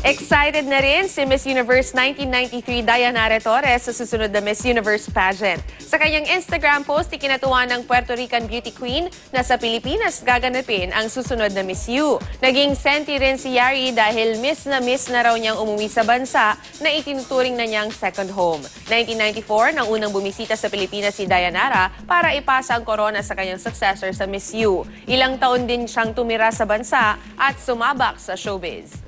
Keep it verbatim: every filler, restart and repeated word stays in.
Excited na rin si Miss Universe nineteen ninety-three Dayanara Torres sa susunod na Miss Universe pageant. Sa kanyang Instagram post, ikinatuwa ng Puerto Rican beauty queen na sa Pilipinas gaganapin ang susunod na Miss U. Naging senti rin si Yari dahil miss na miss na raw niyang umuwi sa bansa na itinuturing na niyang second home. nineteen ninety-four, nang unang bumisita sa Pilipinas si Dayanara para ipasa ang corona sa kanyang successor sa Miss U. Ilang taon din siyang tumira sa bansa at sumabak sa showbiz.